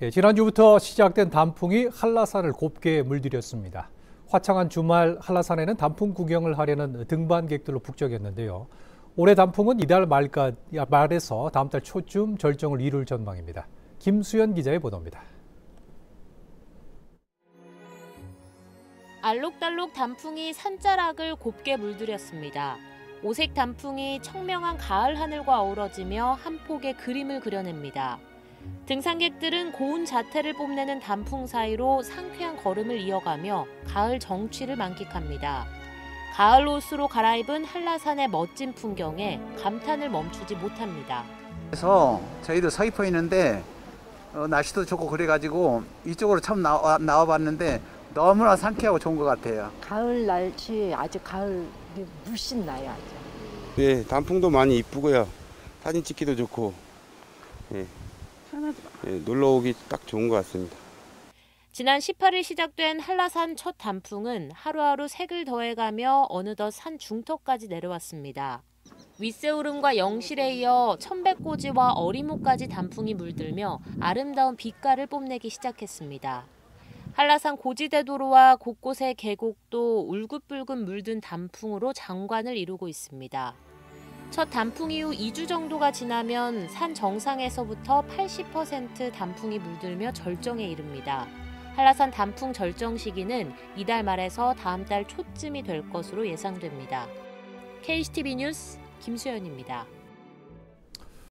지난주부터 시작된 단풍이 한라산을 곱게 물들였습니다. 화창한 주말 한라산에는 단풍 구경을 하려는 등반객들로 북적였는데요. 올해 단풍은 이달 말에서 다음 달 초쯤 절정을 이룰 전망입니다. 김수연 기자의 보도입니다. 알록달록 단풍이 산자락을 곱게 물들였습니다. 오색 단풍이 청명한 가을 하늘과 어우러지며 한 폭의 그림을 그려냅니다. 등산객들은 고운 자태를 뽐내는 단풍 사이로 상쾌한 걸음을 이어가며 가을 정취를 만끽합니다. 가을 옷으로 갈아입은 한라산의 멋진 풍경에 감탄을 멈추지 못합니다. 그래서 저희도 서귀포에 있는데 날씨도 좋고 그래가지고 이쪽으로 처음 나와봤는데 너무나 상쾌하고 좋은 것 같아요. 가을 날씨 아주 가을이 물씬 나요. 아주. 네, 단풍도 많이 이쁘고요. 사진 찍기도 좋고 놀러 오기 딱 좋은 것 같습니다. 지난 18일 시작된 한라산 첫 단풍은 하루하루 색을 더해가며 어느덧 산 중턱까지 내려왔습니다. 윗세오름과 영실에 이어 천백고지와 어리모까지 단풍이 물들며 아름다운 빛깔을 뽐내기 시작했습니다. 한라산 고지대도로와 곳곳의 계곡도 울긋불긋 물든 단풍으로 장관을 이루고 있습니다. 첫 단풍 이후 2주 정도가 지나면 산 정상에서부터 80% 단풍이 물들며 절정에 이릅니다. 한라산 단풍 절정 시기는 이달 말에서 다음 달 초쯤이 될 것으로 예상됩니다. KCTV 뉴스 김수연입니다.